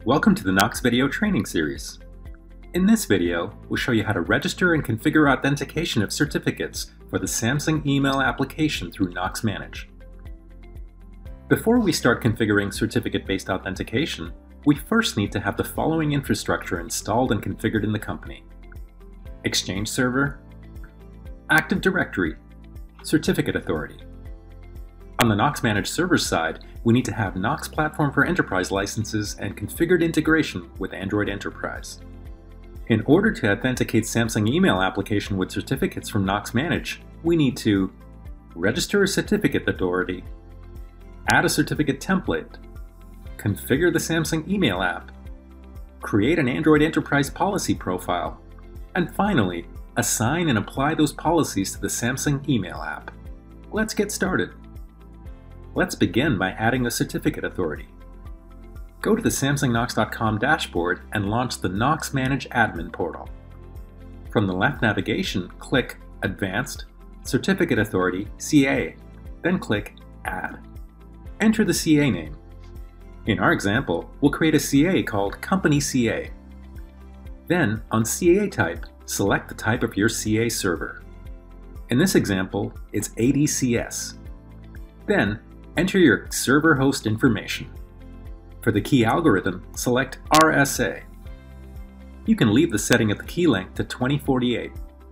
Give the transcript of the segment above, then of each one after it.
Welcome to the Knox video training series. In this video, we'll show you how to register and configure authentication of certificates for the Samsung email application through Knox Manage. Before we start configuring certificate-based authentication, we first need to have the following infrastructure installed and configured in the company: Exchange Server, Active Directory, Certificate Authority. On the Knox Manage server side, we need to have Knox Platform for Enterprise licenses and configured integration with Android Enterprise. In order to authenticate Samsung email application with certificates from Knox Manage, we need to register a certificate authority, add a certificate template, configure the Samsung email app, create an Android Enterprise policy profile, and finally, assign and apply those policies to the Samsung email app. Let's get started. Let's begin by adding a certificate authority. Go to the samsungknox.com dashboard and launch the Knox Manage admin portal. From the left navigation, click Advanced, Certificate Authority, CA, then click Add. Enter the CA name. In our example, we'll create a CA called Company CA. Then, on CA type, select the type of your CA server. In this example, it's ADCS. Then, enter your server host information. For the key algorithm, select RSA. You can leave the setting of the key length to 2048.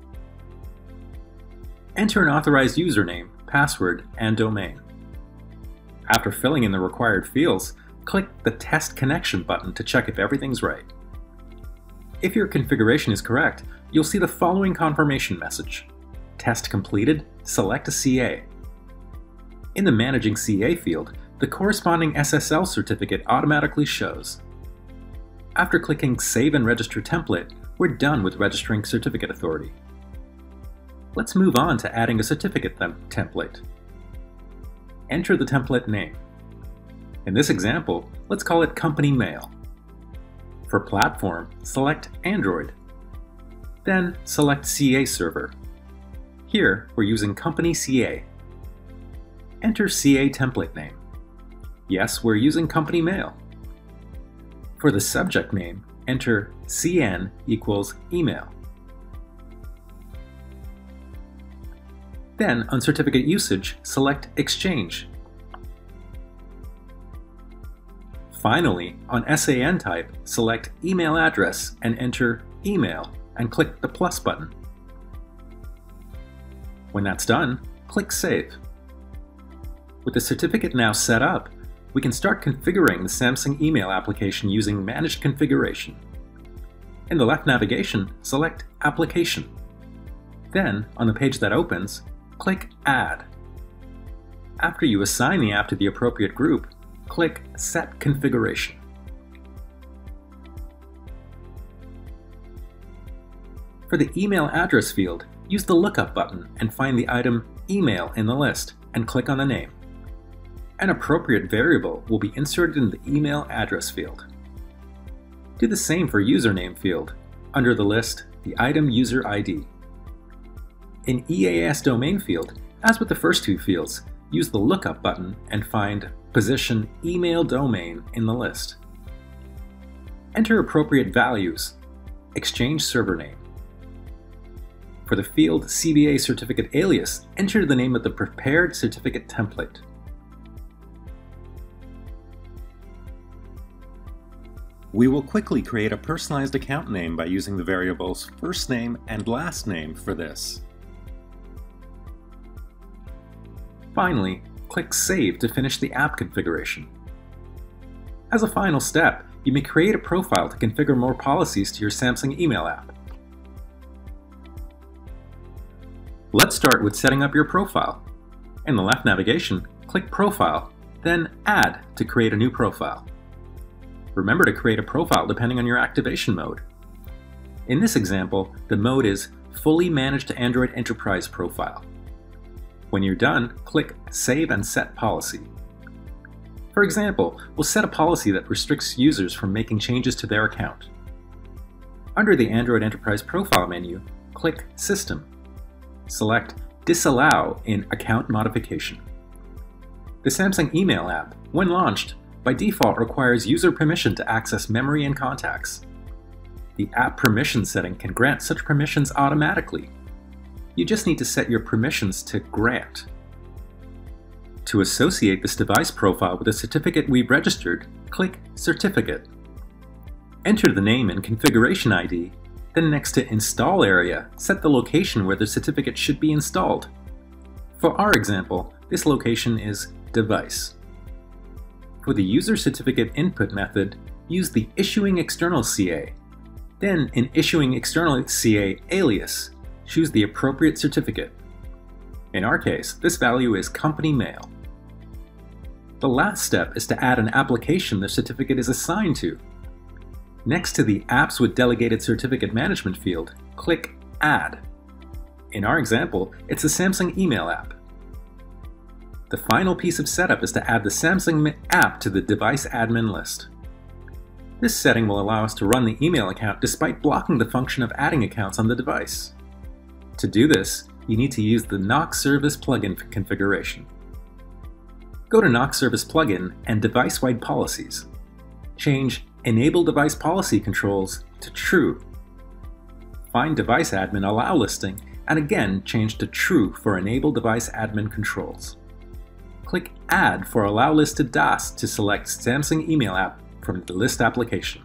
Enter an authorized username, password, and domain. After filling in the required fields, click the Test Connection button to check if everything's right. If your configuration is correct, you'll see the following confirmation message: Test completed, select a CA. In the Managing CA field, the corresponding SSL certificate automatically shows. After clicking Save and Register Template, we're done with registering certificate authority. Let's move on to adding a certificate template. Enter the template name. In this example, let's call it Company Mail. For platform, select Android. Then select CA Server. Here, we're using Company CA. Enter CA template name. Yes, we're using Company Mail. For the subject name, enter CN equals email. Then, on certificate usage, select Exchange. Finally, on SAN type, select email address and enter email and click the plus button. When that's done, click Save. With the certificate now set up, we can start configuring the Samsung email application using Managed Configuration. In the left navigation, select Application. Then, on the page that opens, click Add. After you assign the app to the appropriate group, click Set Configuration. For the email address field, use the lookup button and find the item Email in the list and click on the name. An appropriate variable will be inserted in the email address field. Do the same for username field. Under the list, the item user ID. In EAS domain field, as with the first two fields, use the lookup button and find position email domain in the list. Enter appropriate values. Exchange server name. For the field CBA certificate alias, enter the name of the prepared certificate template. We will quickly create a personalized account name by using the variables first name and last name for this. Finally, click Save to finish the app configuration. As a final step, you may create a profile to configure more policies to your Samsung email app. Let's start with setting up your profile. In the left navigation, click Profile, then Add to create a new profile. Remember to create a profile depending on your activation mode. In this example, the mode is Fully Managed Android Enterprise Profile. When you're done, click Save and Set Policy. For example, we'll set a policy that restricts users from making changes to their account. Under the Android Enterprise Profile menu, click System. Select Disallow in Account Modification. The Samsung email app, when launched, by default requires user permission to access memory and contacts. The app permission setting can grant such permissions automatically. You just need to set your permissions to Grant. To associate this device profile with a certificate we've registered, click Certificate. Enter the name and configuration ID, then next to Install area, set the location where the certificate should be installed. For our example, this location is Device. For the user certificate input method, use the Issuing External CA. Then, in Issuing External CA alias, choose the appropriate certificate. In our case, this value is Company Mail. The last step is to add an application the certificate is assigned to. Next to the Apps with Delegated Certificate Management field, click Add. In our example, it's the Samsung email app. The final piece of setup is to add the Samsung app to the device admin list. This setting will allow us to run the email account despite blocking the function of adding accounts on the device. To do this, you need to use the Knox Service plugin configuration. Go to Knox Service plugin and Device-wide Policies. Change Enable Device Policy Controls to True. Find Device Admin Allow listing and again change to True for Enable Device Admin Controls. Click Add for Allow Listed DAS to select Samsung Email App from the list application.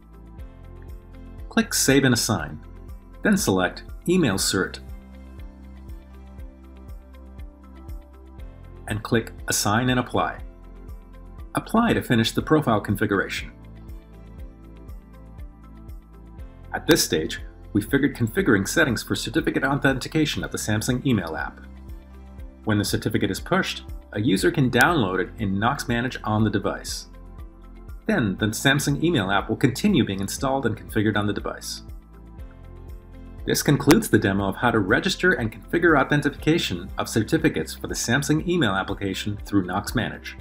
Click Save and Assign, then select Email Cert and click Assign and Apply. Apply to finish the profile configuration. At this stage, we figured configuring settings for certificate authentication of the Samsung email app. When the certificate is pushed, a user can download it in Knox Manage on the device. Then, the Samsung email app will continue being installed and configured on the device. This concludes the demo of how to register and configure authentication of certificates for the Samsung email application through Knox Manage.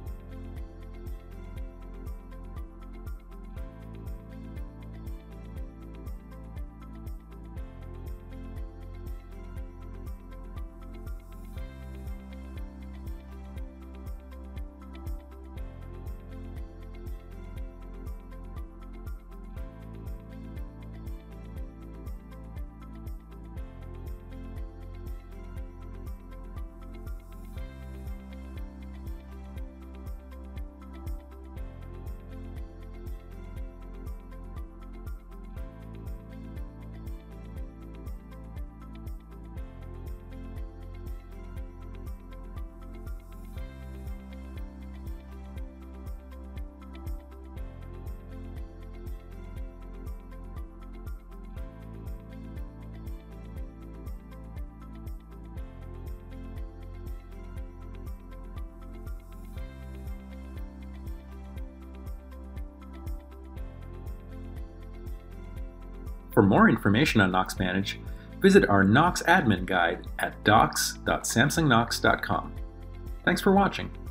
For more information on Knox Manage, visit our Knox admin guide at docs.samsungknox.com. Thanks for watching.